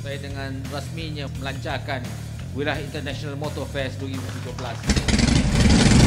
saya dengan rasminya melancarkan Wilayah International Motor Fest 2017.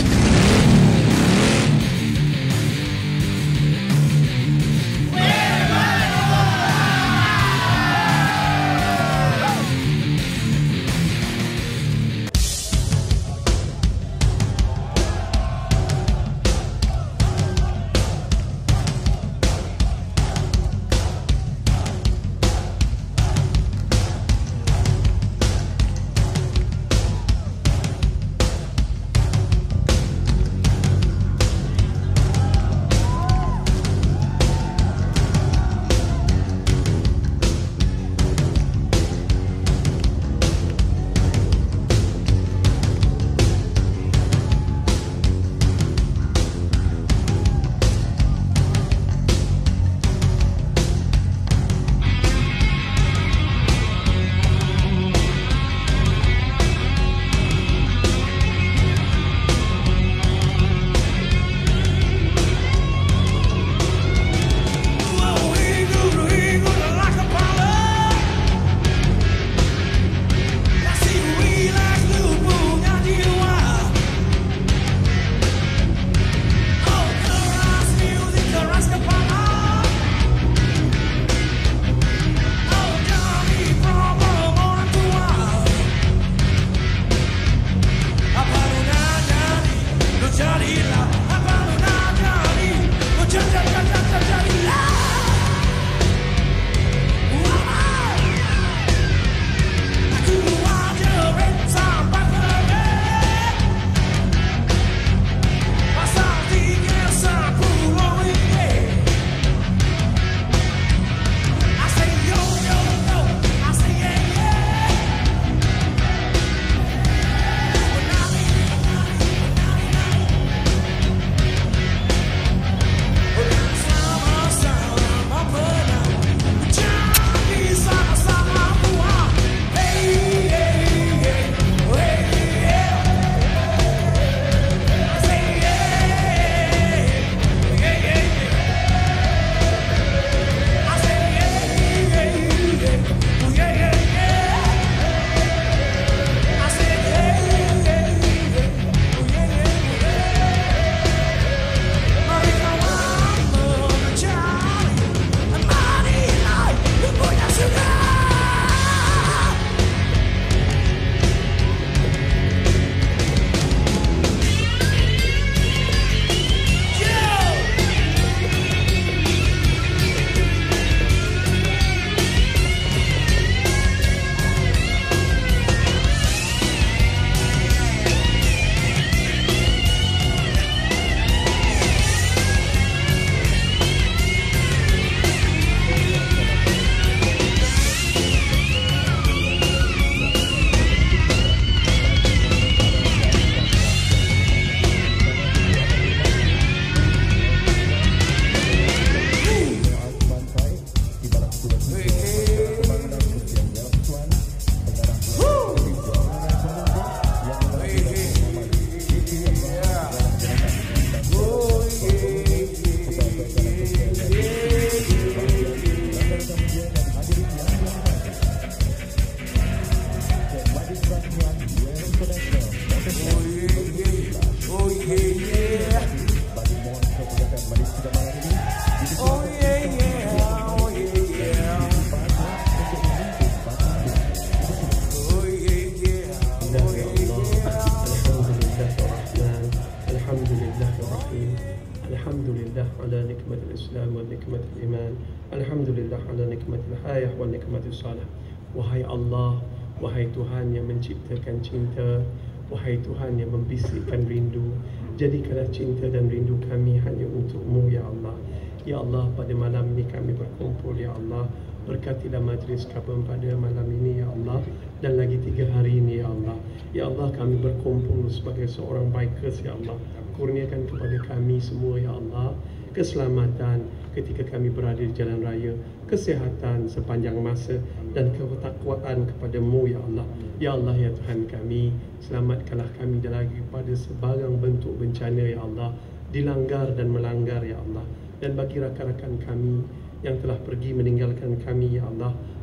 Alhamdulillah ala nikmatil Islam wa nikmatil iman. Alhamdulillah ala nikmatil hayah wa nikmatil salah. Wahai Allah, wahai Tuhan yang menciptakan cinta, wahai Tuhan yang membisikkan rindu, jadikanlah cinta dan rindu kami hanya untuk-Mu ya Allah. Ya Allah, pada malam ini kami berkumpul ya Allah. Berkatilah majlis kami pada malam ini ya Allah, dan lagi 3 hari ini ya Allah. Ya Allah, kami berkumpul sebagai seorang bikers ya Allah. Kurniakan kepada kami semua ya Allah keselamatan ketika kami berada di jalan raya, kesihatan sepanjang masa, dan ketakwaan kepada-Mu ya Allah. Ya Allah ya Tuhan kami, selamatkanlah kami daripada sebarang bentuk bencana ya Allah, dilanggar dan melanggar ya Allah. Dan bagi rakan-rakan kami yang telah pergi meninggalkan kami ya Allah,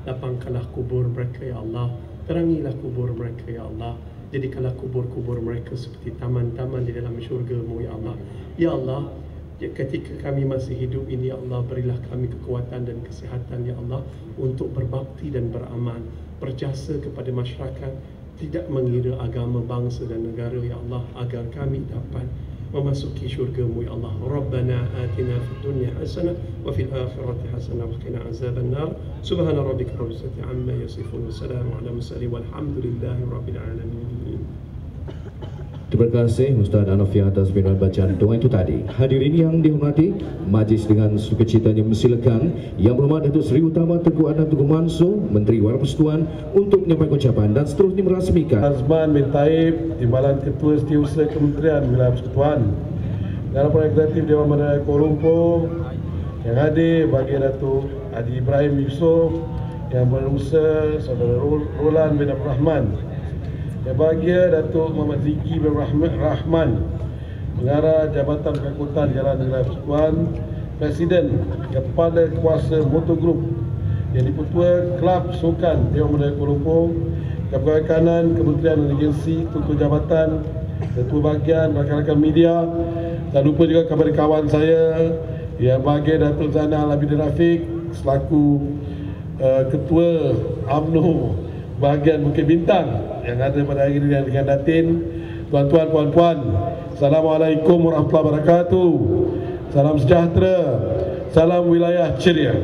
lapangkanlah kubur mereka ya Allah, terangilah kubur mereka ya Allah, jadikanlah kubur-kubur mereka seperti taman-taman di dalam syurga-Mu ya Allah. Ya Allah, ketika kami masih hidup ini ya Allah, berilah kami kekuatan dan kesihatan ya Allah untuk berbakti dan beramal, berjasa kepada masyarakat, tidak mengira agama, bangsa dan negara ya Allah, agar kami dapat memasuki syurga-Mu ya Allah. Rabbana atina fid dunya hasanah wa fil akhirati hasanah wa qina azaban nar. Subhana rabbika rabbil izzati amma yasifun wa salamun ala mursalin walhamdulillahi rabbil alamin. Terima kasih Ustaz Hanafi atas binaan bacaan doa itu tadi. Hadirin yang dihormati, majlis dengan sukacitanya mempersilakan Yang Berhormat Datuk Seri Utama Tengku Adnan Tengku Mansor, Menteri Warna Persekutuan untuk menyampaikan ucapan dan seterusnya merasmikan. Azman bin Taib, Timbalan Ketua Setiausaha Kementerian Wilayah Persekutuan, dalam Proyek Kreatif Dewan Bandar Kuala Lumpur yang hadir bagi Datuk Haji Ibrahim Yusof, Yang Berusaha Saudara Roland bin Abdul Rahman, yang bahagia Datuk Muhammad Ziki bin Rahman, Pengarah Jabatan Pengangkutan Jalan Negara Persekutuan, Presiden Kepala Kuasa Motor Group, Yang Dipertua Kelab Sukan Dewan Bandar Kuala Lumpur, Kepala Kanan Kementerian dan Agensi Tutur Jabatan, Ketua Bahagian rakan-rakan media, tak lupa juga kepada kawan saya yang bahagia Datuk Zainal Abidin Rafiq selaku Ketua UMNO bahagian Bukit Bintang yang ada pada hari ini dengan Datin. Tuan-tuan, puan-puan, Assalamualaikum warahmatullahi wabarakatuh. Salam sejahtera, salam wilayah ceria.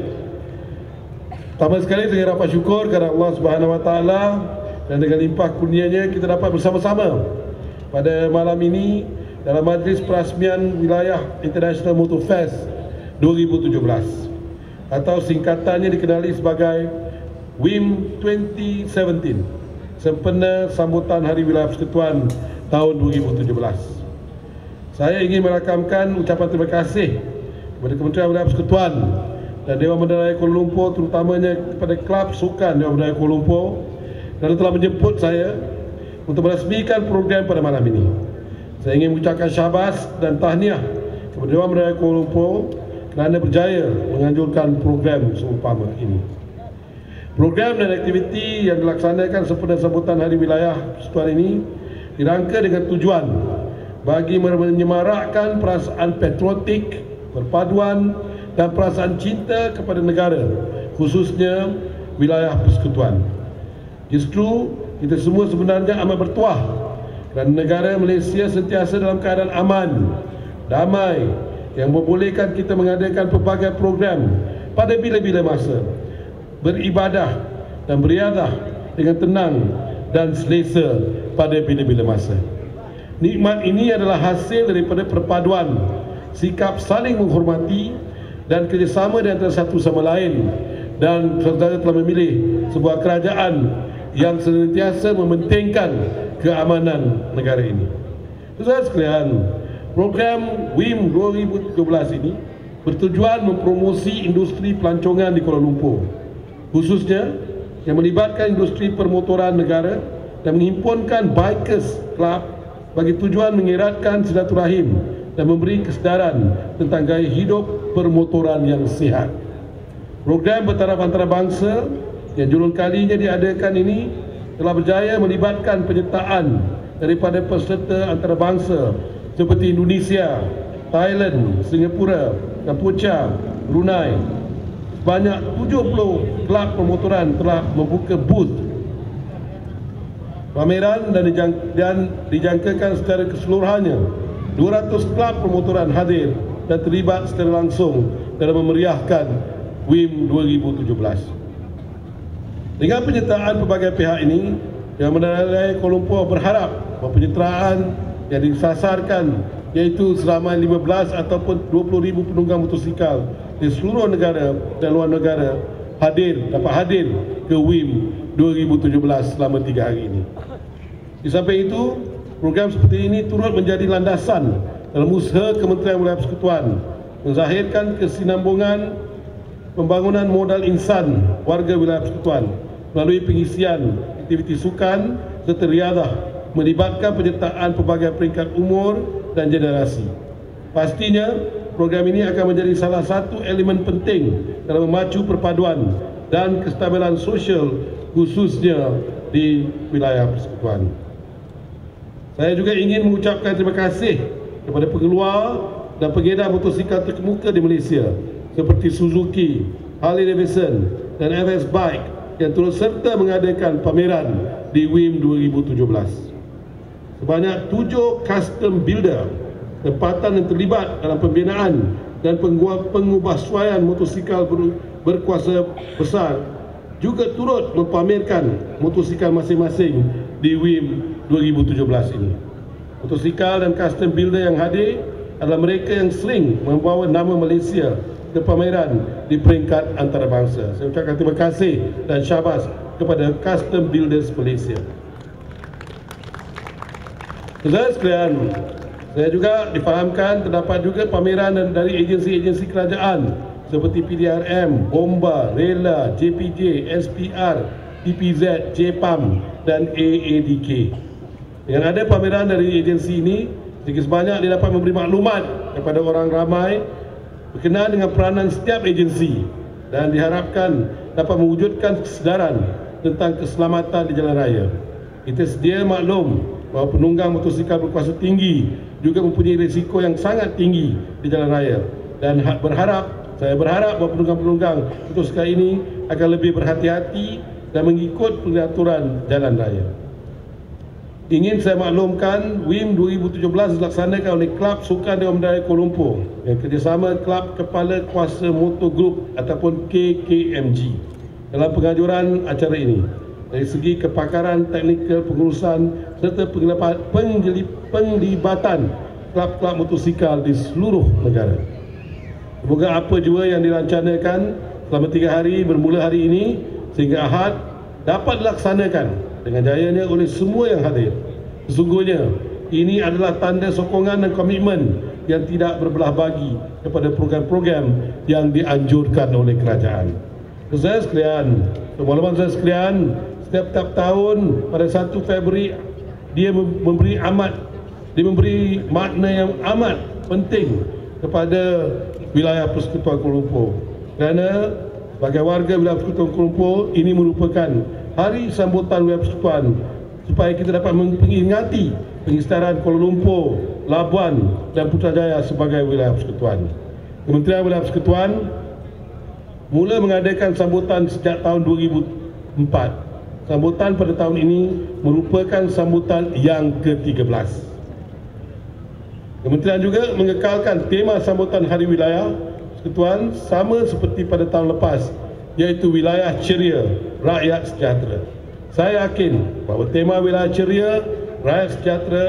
Pertama sekali saya dapat syukur kepada Allah Subhanahu Wa Taala, dan dengan limpah kurnianya kita dapat bersama-sama pada malam ini dalam majlis perasmian Wilayah International Motor Fest 2017 atau singkatannya dikenali sebagai WIM 2017, sempena sambutan Hari Wilayah Persekutuan tahun 2017. Saya ingin merakamkan ucapan terima kasih kepada Kementerian Wilayah Persekutuan dan Dewan Bandaraya Kuala Lumpur, terutamanya kepada Kelab Sukan Dewan Bandaraya Kuala Lumpur, kerana telah menjemput saya untuk merasmikan program pada malam ini. Saya ingin mengucapkan syabas dan tahniah kepada Dewan Bandaraya Kuala Lumpur kerana berjaya menganjurkan program seumpama ini. Program dan aktiviti yang dilaksanakan sempena sambutan Hari Wilayah Persekutuan ini dirangka dengan tujuan bagi menyemarakkan perasaan patriotik, perpaduan dan perasaan cinta kepada negara, khususnya wilayah persekutuan. Justru kita semua sebenarnya amat bertuah kerana negara Malaysia sentiasa dalam keadaan aman, damai, yang membolehkan kita mengadakan pelbagai program pada bila-bila masa, beribadah dan beriadah dengan tenang dan selesa pada bila-bila masa. Nikmat ini adalah hasil daripada perpaduan sikap saling menghormati dan kerjasama di antara satu sama lain, dan saudara telah memilih sebuah kerajaan yang senantiasa mementingkan keamanan negara ini. Saudara sekalian, program WIM 2017 ini bertujuan mempromosi industri pelancongan di Kuala Lumpur, khususnya yang melibatkan industri permotoran negara, dan menghimpunkan Bikers Club bagi tujuan mengeratkan silaturahim dan memberi kesedaran tentang gaya hidup permotoran yang sihat. Program bertaraf antarabangsa yang julung kalinya diadakan ini telah berjaya melibatkan penyertaan daripada peserta antarabangsa seperti Indonesia, Thailand, Singapura, Kampuchia, Brunei. Sebanyak 70 kelab permotoran telah membuka booth pameran dan dijangkakan secara keseluruhannya 200 kelab permotoran hadir dan terlibat secara langsung dalam memeriahkan WIM 2017. Dengan penyertaan pelbagai pihak ini, Dewan Bandaraya Kuala Lumpur berharap bahawa penyertaan yang disasarkan iaitu selama 15 ataupun 20,000 penunggang motosikal di seluruh negara dan luar negara dapat hadir ke WIM 2017 selama 3 hari ini. Di samping itu, program seperti ini turut menjadi landasan dalam usaha Kementerian Wilayah Persekutuan menzahirkan kesinambungan pembangunan modal insan warga wilayah persekutuan melalui pengisian aktiviti sukan serta riadah melibatkan penyertaan pelbagai peringkat umur dan generasi. Pastinya program ini akan menjadi salah satu elemen penting dalam memacu perpaduan dan kestabilan sosial khususnya di wilayah persekutuan. Saya juga ingin mengucapkan terima kasih kepada pengeluar dan pengedar motosikal terkemuka di Malaysia seperti Suzuki, Harley Davidson dan FS Bike yang turut serta mengadakan pameran di WIM 2017. Sebanyak 7 custom builder tempatan yang terlibat dalam pembinaan dan pengubahsuaian motosikal berkuasa besar juga turut mempamerkan motosikal masing-masing di WIM 2017 ini. Motosikal dan custom builder yang hadir adalah mereka yang sering membawa nama Malaysia ke pameran di peringkat antarabangsa. Saya ucapkan terima kasih dan syabas kepada Custom Builders Malaysia. Saudara sekalian, saya juga difahamkan terdapat juga pameran dari agensi-agensi kerajaan seperti PDRM, Bomba, Rela, JPJ, SPR, TPZ, JPAM dan AADK. Dengan ada pameran dari agensi ini, sedikit sebanyak dia dapat memberi maklumat kepada orang ramai berkenaan dengan peranan setiap agensi dan diharapkan dapat mewujudkan kesedaran tentang keselamatan di jalan raya. Kita sedia maklum bahawa penunggang motosikal berkuasa tinggi juga mempunyai risiko yang sangat tinggi di jalan raya dan saya berharap bahawa penunggang-penunggang motosikal ini akan lebih berhati-hati dan mengikut peraturan jalan raya. Ingin saya maklumkan, WIM 2017 dilaksanakan oleh Kelab Sukan Dewan Mendarai Kuala Lumpur yang kerjasama Kelab Kepala Kuasa Motor Group ataupun KKMG dalam penganjuran acara ini. Dari segi kepakaran, teknikal, pengurusan serta penglibatan kelab-kelab motosikal di seluruh negara. Semoga apa jua yang dirancangkan selama 3 hari bermula hari ini sehingga Ahad dapat dilaksanakan dengan jayanya oleh semua yang hadir. Sesungguhnya ini adalah tanda sokongan dan komitmen yang tidak berbelah bagi kepada program-program yang dianjurkan oleh kerajaan. Saudara sekalian, teman-teman saya sekalian, setiap tahun pada 1 Februari dia memberi makna yang amat penting kepada wilayah Persekutuan Kuala Lumpur. Kerana sebagai warga wilayah Persekutuan Kuala Lumpur, ini merupakan hari sambutan wilayah Persekutuan supaya kita dapat mengingati pengisytiharan Kuala Lumpur, Labuan dan Putrajaya sebagai wilayah Persekutuan. Kementerian Wilayah Persekutuan mula mengadakan sambutan sejak tahun 2004. Sambutan pada tahun ini merupakan sambutan yang ke-13. Kementerian juga mengekalkan tema sambutan Hari Wilayah Persekutuan sama seperti pada tahun lepas, iaitu Wilayah Ceria, Rakyat Sejahtera. Saya yakin bahawa tema Wilayah Ceria, Rakyat Sejahtera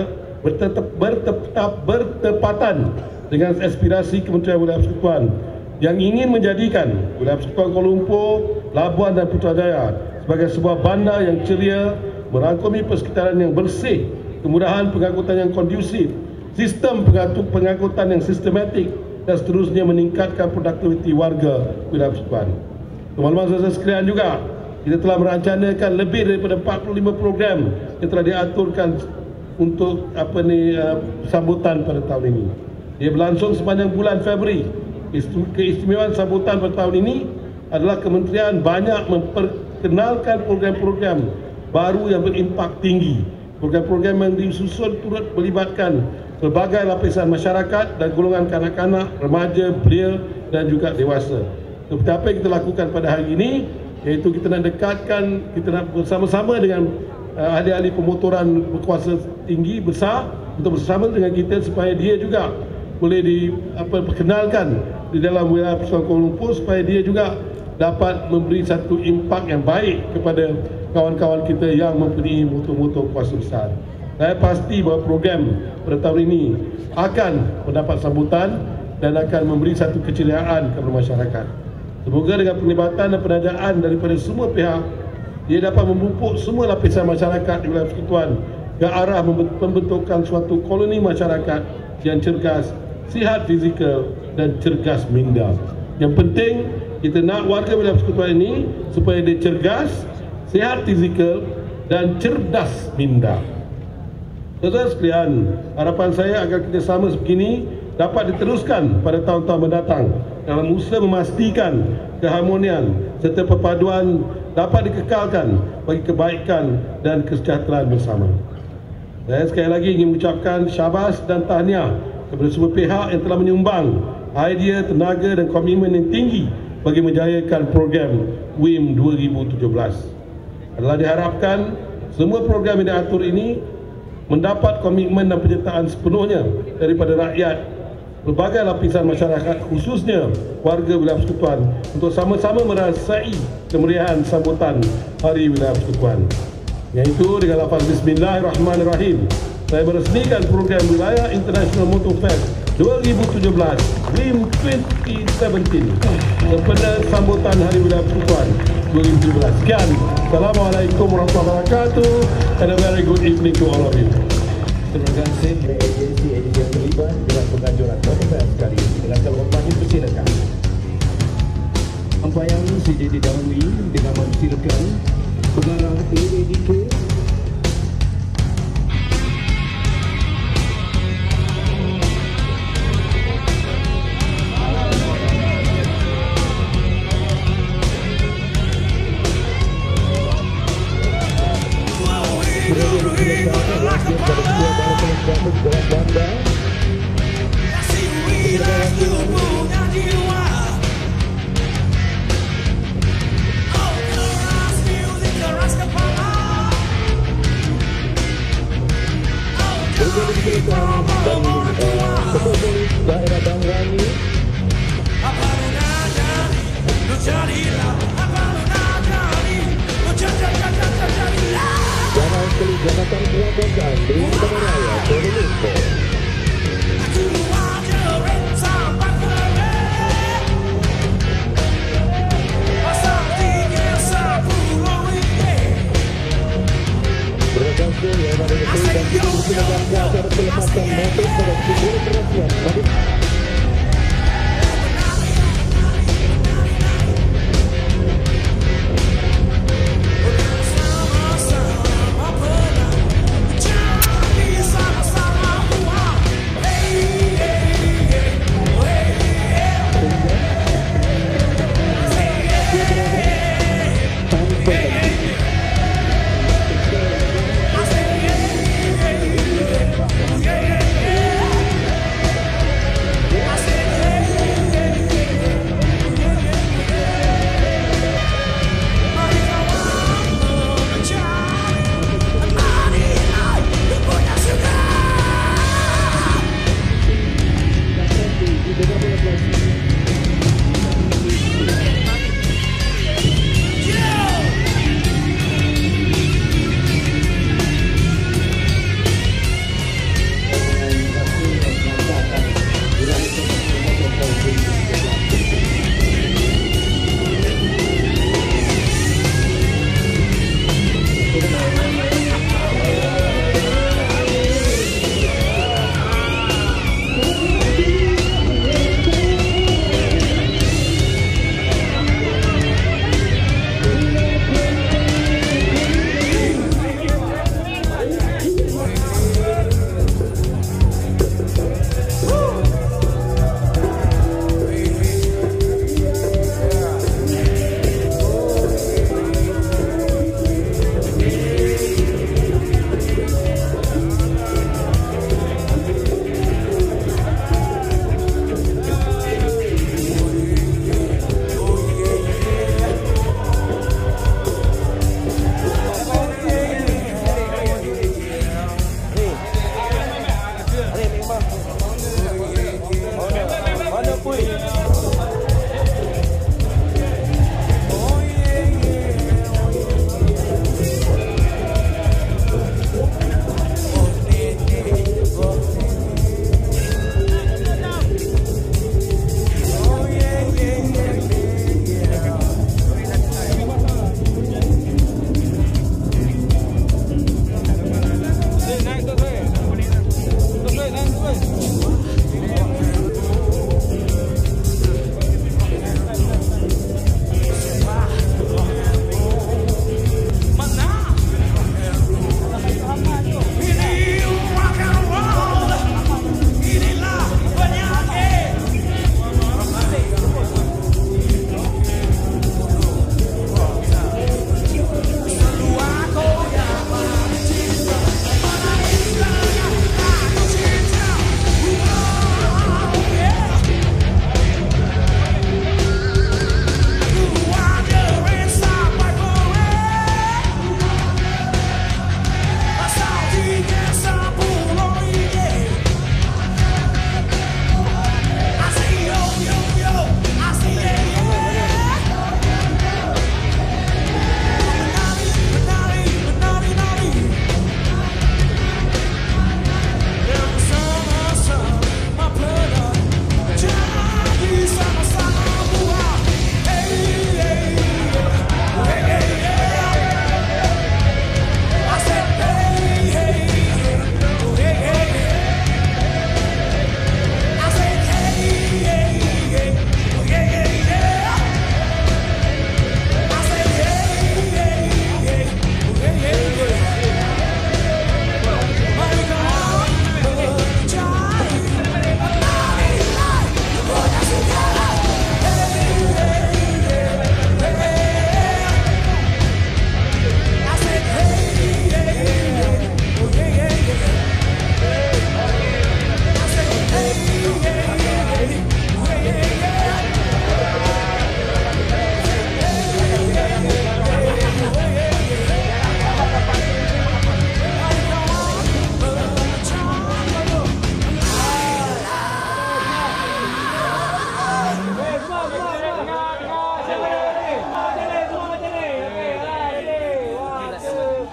bertepatan dengan aspirasi Kementerian Wilayah Persekutuan yang ingin menjadikan Wilayah Persekutuan Kuala Lumpur, Labuan dan Putrajaya sebagai sebuah bandar yang ceria, merangkumi persekitaran yang bersih, kemudahan pengangkutan yang kondusif, sistem pengangkutan yang sistematik dan seterusnya meningkatkan produktiviti warga wilayah persekutuan. Teman-teman saudara sekalian, juga kita telah merancangkan lebih daripada 45 program yang telah diaturkan untuk sambutan pada tahun ini. Dia berlangsung sepanjang bulan Februari. Keistimewaan sambutan pada tahun ini adalah kementerian banyak memperkenalkan program-program baru yang berimpak tinggi. Program-program yang disusun turut melibatkan pelbagai lapisan masyarakat dan golongan kanak-kanak, remaja, belia dan juga dewasa. Seperti apa yang kita lakukan pada hari ini, iaitu kita nak dekatkan, kita nak bersama-sama dengan ahli-ahli pemotoran berkuasa tinggi besar untuk bersama dengan kita supaya dia juga boleh diperkenalkan di dalam wilayah Persekutuan Kuala Lumpur supaya dia juga dapat memberi satu impak yang baik kepada kawan-kawan kita yang mempunyai motor-motor kuasa besar. Saya pasti bahawa program pada tahun ini akan mendapat sambutan dan akan memberi satu keceriaan kepada masyarakat. Semoga dengan penglibatan dan penajaan daripada semua pihak, dia dapat memupuk semua lapisan masyarakat di wilayah persekutuan ke arah pembentukan suatu koloni masyarakat yang cergas, sihat fizikal dan cergas minda. Yang penting, kita nak warga wilayah persekutuan ini supaya dia cergas, sihat fizikal dan cerdas minda. Saudara sekalian, harapan saya agar kerjasama sebegini dapat diteruskan pada tahun-tahun mendatang dalam usaha memastikan keharmonian serta perpaduan dapat dikekalkan bagi kebaikan dan kesejahteraan bersama. Saya sekali lagi ingin mengucapkan syabas dan tahniah kepada semua pihak yang telah menyumbang idea, tenaga dan komitmen yang tinggi bagi menjayakan program WIM 2017. Adalah diharapkan semua program yang diatur ini mendapat komitmen dan penyertaan sepenuhnya daripada rakyat berbagai lapisan masyarakat, khususnya warga Wilayah Persekutuan, untuk sama-sama merasai kemeriahan sambutan Hari Wilayah Persekutuan. Iaitu dengan lafaz Bismillahirrahmanirrahim, saya meresmikan program Wilayah International Motor Fest 2017 WIM 2017 sempena sambutan Hari Wilayah Persekutuan 2017. Sekian. Assalamualaikum warahmatullahi wabarakatuh and a very good evening to all of you. Terima kasih kepada agensi yang terlibat dalam penganjuran motor kali ini. Dengan terhormatnya persilakan Ampayang sidi didahului dengan mempersilakan pengarah AADK daerah Bangrani Jalan Keli Jabatan Perabdagan di Bangraya, Kuala Lumpur. Beragam yang ada di sini dan kita bersilakan ke acara pelepasan motor pada pukul perhatian.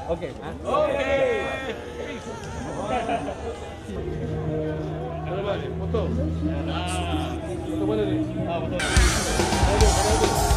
Okey. Mana bang? Foto. Foto mana ni? Foto. Ada.